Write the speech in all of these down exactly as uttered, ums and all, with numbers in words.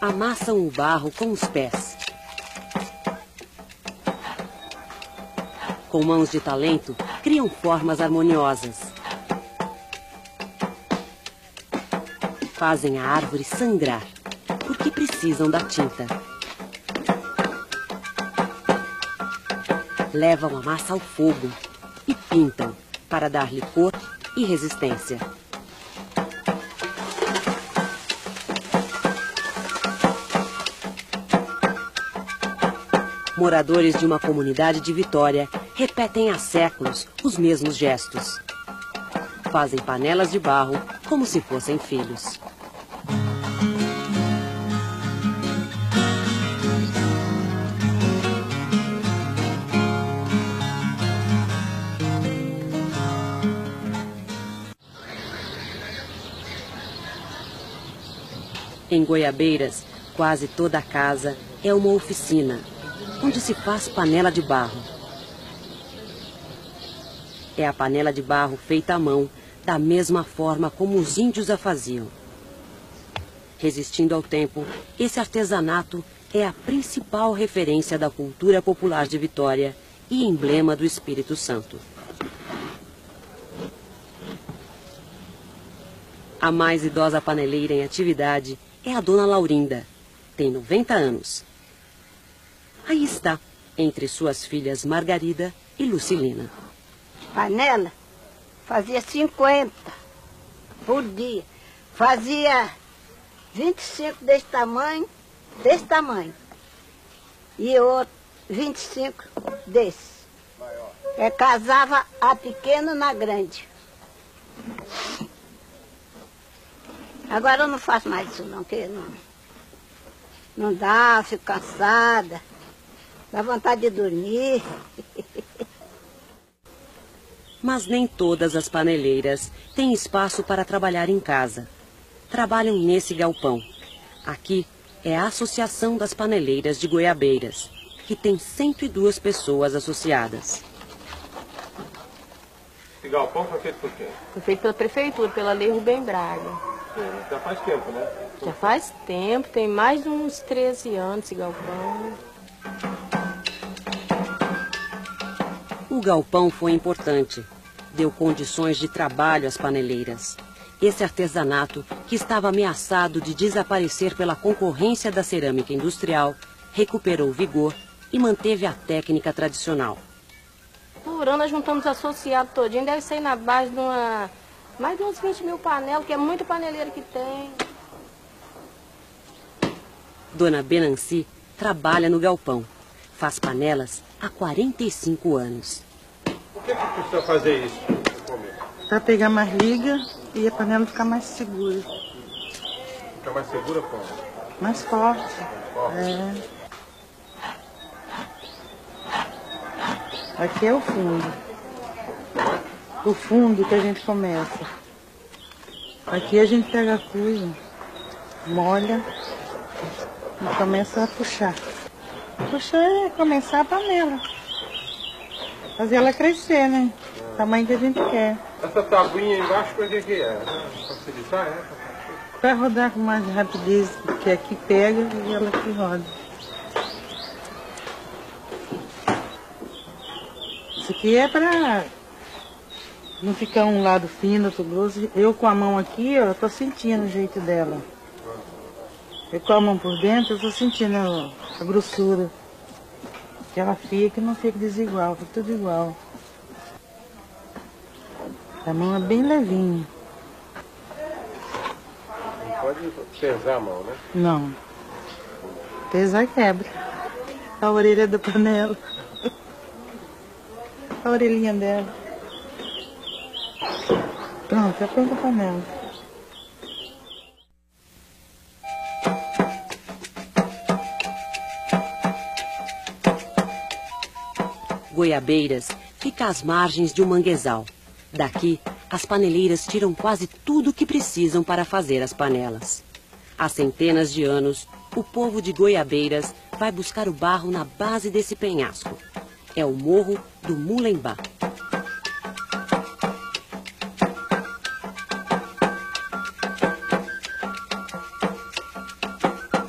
amassam o barro com os pés. Com mãos de talento, criam formas harmoniosas. Fazem a árvore sangrar, porque precisam da tinta. Levam a massa ao fogo e pintam para dar-lhe cor e resistência. Moradores de uma comunidade de Vitória repetem há séculos os mesmos gestos. Fazem panelas de barro como se fossem filhos. Em Goiabeiras, quase toda a casa é uma oficina, onde se faz panela de barro. É a panela de barro feita à mão, da mesma forma como os índios a faziam. Resistindo ao tempo, esse artesanato é a principal referência da cultura popular de Vitória e emblema do Espírito Santo. A mais idosa paneleira em atividade é a dona Laurinda. Tem noventa anos. Aí está, entre suas filhas Margarida e Lucilina. Panela fazia cinquenta por dia. Fazia vinte e cinco desse tamanho, desse tamanho. E outro vinte e cinco desse. É, casava a pequena na grande. Agora eu não faço mais isso não, porque não, não dá, fico cansada, dá vontade de dormir. Mas nem todas as paneleiras têm espaço para trabalhar em casa. Trabalham nesse galpão. Aqui é a Associação das Paneleiras de Goiabeiras, que tem cento e duas pessoas associadas. Esse galpão foi feito por quem? Foi feito pela prefeitura, pela Lei Rubem Braga. Já faz tempo, né? Já faz tempo, tem mais de uns treze anos esse galpão. O galpão foi importante. Deu condições de trabalho às paneleiras. Esse artesanato, que estava ameaçado de desaparecer pela concorrência da cerâmica industrial, recuperou vigor e manteve a técnica tradicional. Por ano nós juntamos associados todinho, deve ser na base de uma... mais de uns vinte mil panelas, que é muita paneleira que tem. Dona Benanci trabalha no galpão. Faz panelas há quarenta e cinco anos. Por que que precisa fazer isso? Para pegar mais liga e a panela ficar mais segura. Fica mais segura, como? Mais forte. Forte. É. Aqui é o fundo. O fundo que a gente começa. Aqui a gente pega a cuia, molha e começa a puxar. Puxar é começar a panela. Fazer ela crescer, né? O tamanho que a gente quer. Essa tabuinha embaixo, para que que é? Facilitar, é? Para rodar com mais rapidez, porque aqui pega e ela que roda. Isso aqui é para não ficar um lado fino, outro grosso. Eu com a mão aqui, ó, eu tô sentindo o jeito dela. Eu com a mão por dentro, eu tô sentindo a, a grossura. Que ela fica e não fica desigual, fica tudo igual. A mão é bem levinha. Não pode pesar a mão, né? Não. Pesar quebra. A orelha da panela. A orelhinha dela. Pronto, já pronta a panela. Goiabeiras fica às margens de um manguezal. Daqui, as paneleiras tiram quase tudo o que precisam para fazer as panelas. Há centenas de anos, o povo de Goiabeiras vai buscar o barro na base desse penhasco. É o Morro do Mulembá.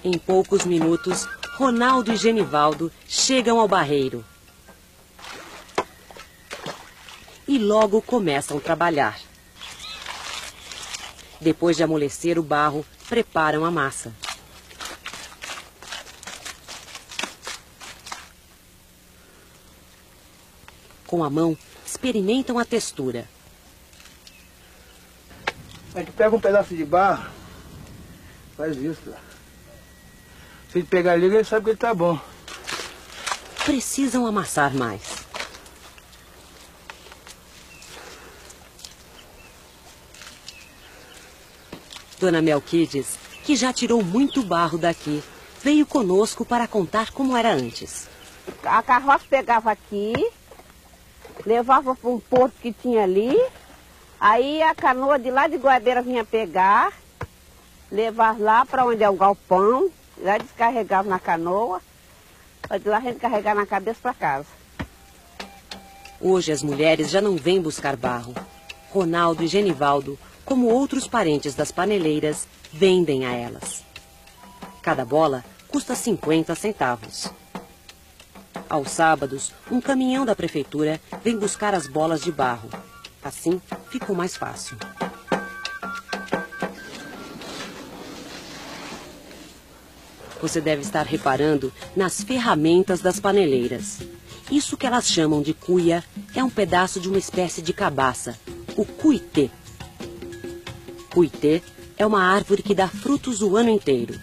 Em poucos minutos, Ronaldo e Genivaldo chegam ao barreiro. E logo começam a trabalhar. Depois de amolecer o barro, preparam a massa. Com a mão, experimentam a textura. A gente pega um pedaço de barro, faz isso. Se ele pegar a liga, ele sabe que ele tá bom. Precisam amassar mais. Dona Melquides, que já tirou muito barro daqui, veio conosco para contar como era antes. A carroça pegava aqui, levava para um porto que tinha ali, aí a canoa de lá de Goiabeira vinha pegar, levar lá para onde é o galpão, lá descarregava na canoa, para de lá a gente carregar na cabeça para casa. Hoje as mulheres já não vêm buscar barro. Ronaldo e Genivaldo, como outros parentes das paneleiras, vendem a elas. Cada bola custa cinquenta centavos. Aos sábados, um caminhão da prefeitura vem buscar as bolas de barro. Assim, ficou mais fácil. Você deve estar reparando nas ferramentas das paneleiras. Isso que elas chamam de cuia é um pedaço de uma espécie de cabaça, o cuitê. Cuitê é uma árvore que dá frutos o ano inteiro.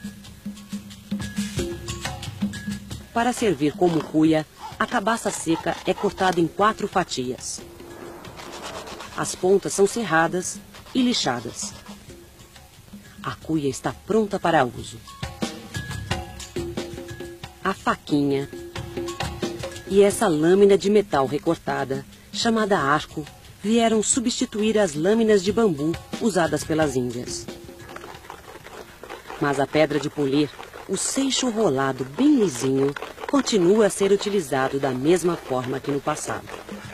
Para servir como cuia, a cabaça seca é cortada em quatro fatias. As pontas são serradas e lixadas. A cuia está pronta para uso. A faquinha e essa lâmina de metal recortada, chamada arco, vieram substituir as lâminas de bambu usadas pelas índias. Mas a pedra de polir, o seixo rolado bem lisinho, continua a ser utilizado da mesma forma que no passado.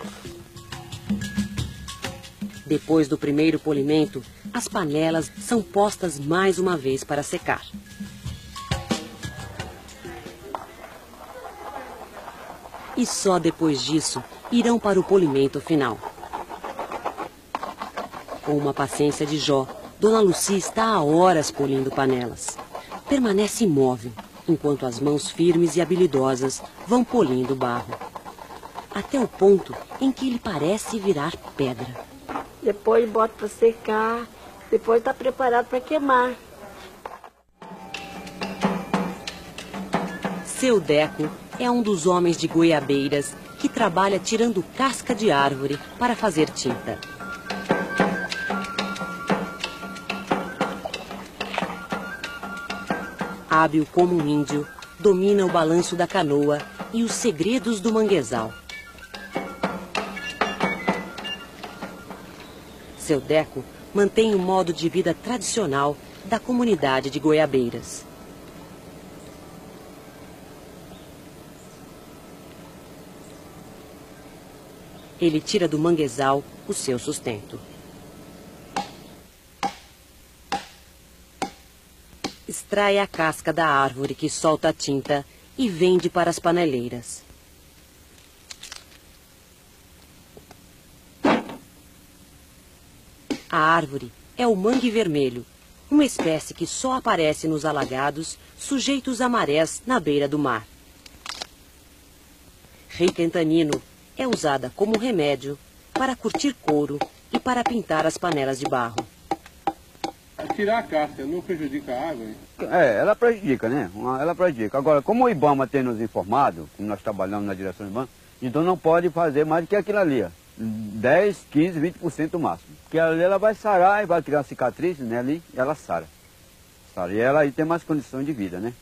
Depois do primeiro polimento, as panelas são postas mais uma vez para secar. E só depois disso irão para o polimento final. Com uma paciência de Jó, Dona Lucia está há horas polindo panelas. Permanece imóvel, enquanto as mãos firmes e habilidosas vão polindo o barro. Até o ponto em que ele parece virar pedra. Depois bota para secar, depois está preparado para queimar. Seu Deco é um dos homens de Goiabeiras que trabalha tirando casca de árvore para fazer tinta. Hábil como um índio, domina o balanço da canoa e os segredos do manguezal. Seu Deco mantém o modo de vida tradicional da comunidade de Goiabeiras. Ele tira do manguezal o seu sustento. Extrai a casca da árvore que solta a tinta e vende para as paneleiras. A árvore é o mangue vermelho, uma espécie que só aparece nos alagados sujeitos a marés na beira do mar. Rica em tanino, é usada como remédio para curtir couro e para pintar as panelas de barro. Tirar a casca não prejudica a água, hein? É, ela prejudica, né? Ela prejudica. Agora, como o IBAMA tem nos informado, como nós trabalhamos na direção do IBAMA, então não pode fazer mais do que aquilo ali, ó. dez, quinze, vinte por cento máximo. Porque ali ela vai sarar e vai criar uma cicatriz, né, ali, e ela sara. Sara. E ela aí tem mais condição de vida, né?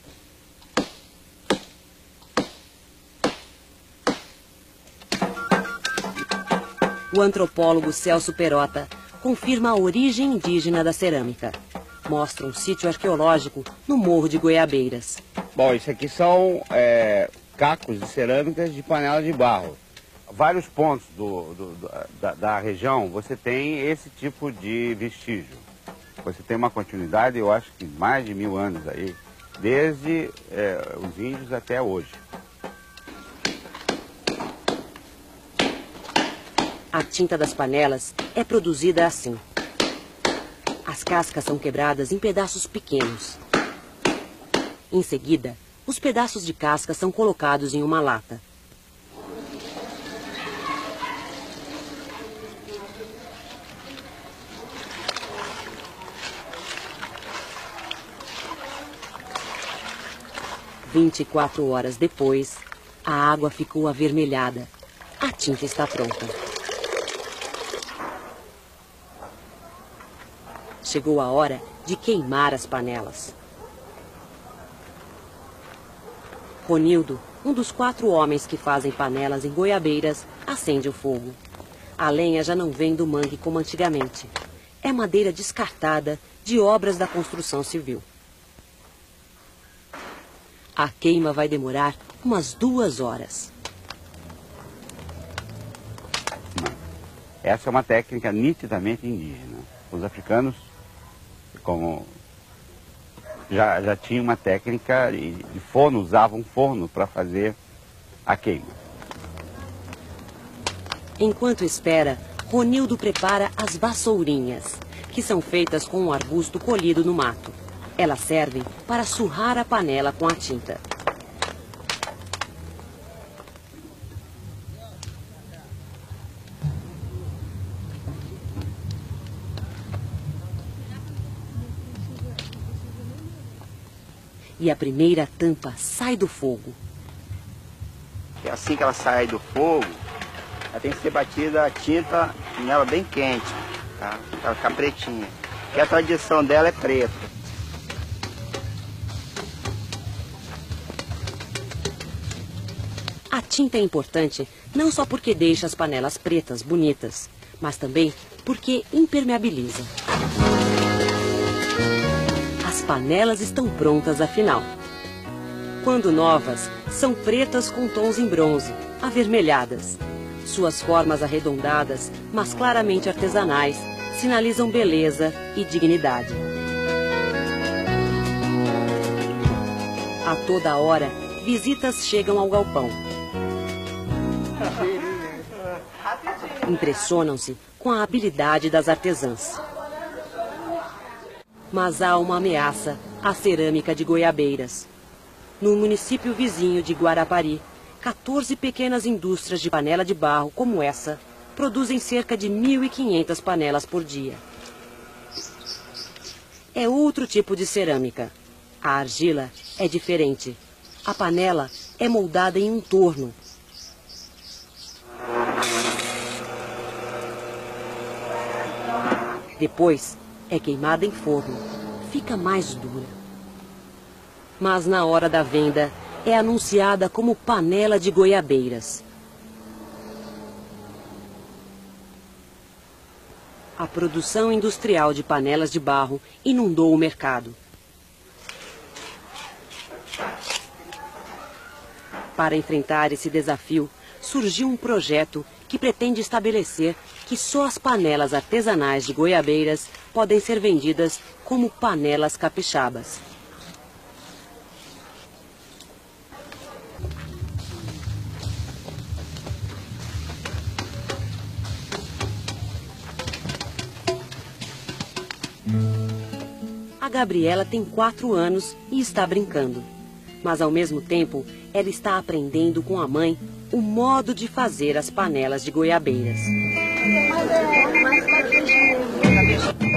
O antropólogo Celso Perota confirma a origem indígena da cerâmica. Mostra um sítio arqueológico no Morro de Goiabeiras. Bom, isso aqui são é, cacos de cerâmicas de panela de barro. Vários pontos do, do, do, da, da região você tem esse tipo de vestígio. Você tem uma continuidade, eu acho que mais de mil anos aí, desde é, os índios até hoje. A tinta das panelas é produzida assim. As cascas são quebradas em pedaços pequenos. Em seguida, os pedaços de casca são colocados em uma lata. vinte e quatro horas depois, a água ficou avermelhada. A tinta está pronta. Chegou a hora de queimar as panelas. Ronildo, um dos quatro homens que fazem panelas em Goiabeiras, acende o fogo. A lenha já não vem do mangue como antigamente. É madeira descartada de obras da construção civil. A queima vai demorar umas duas horas. Essa é uma técnica nitidamente indígena. Os africanos, como já, já tinham uma técnica de forno, usavam forno para fazer a queima. Enquanto espera, Ronildo prepara as vassourinhas, que são feitas com um arbusto colhido no mato. Elas servem para surrar a panela com a tinta. E a primeira tampa sai do fogo. Assim que ela sai do fogo, ela tem que ser batida a tinta nela bem quente, tá? Para ela ficar pretinha. E a tradição dela é preta. A tinta é importante não só porque deixa as panelas pretas bonitas, mas também porque impermeabiliza. As panelas estão prontas afinal. Quando novas, são pretas com tons em bronze, avermelhadas. Suas formas arredondadas, mas claramente artesanais, sinalizam beleza e dignidade. A toda hora, visitas chegam ao galpão. Impressionam-se com a habilidade das artesãs. Mas há uma ameaça à cerâmica de Goiabeiras. No município vizinho de Guarapari, quatorze pequenas indústrias de panela de barro como essa produzem cerca de mil e quinhentas panelas por dia. É outro tipo de cerâmica. A argila é diferente. A panela é moldada em um torno. Depois, é queimada em forno. Fica mais dura. Mas na hora da venda, é anunciada como panela de Goiabeiras. A produção industrial de panelas de barro inundou o mercado. Para enfrentar esse desafio, surgiu um projeto que pretende estabelecer que só as panelas artesanais de Goiabeiras podem ser vendidas como panelas capixabas. A Gabriela tem quatro anos e está brincando. Mas, ao mesmo tempo, ela está aprendendo com a mãe o modo de fazer as panelas de Goiabeiras.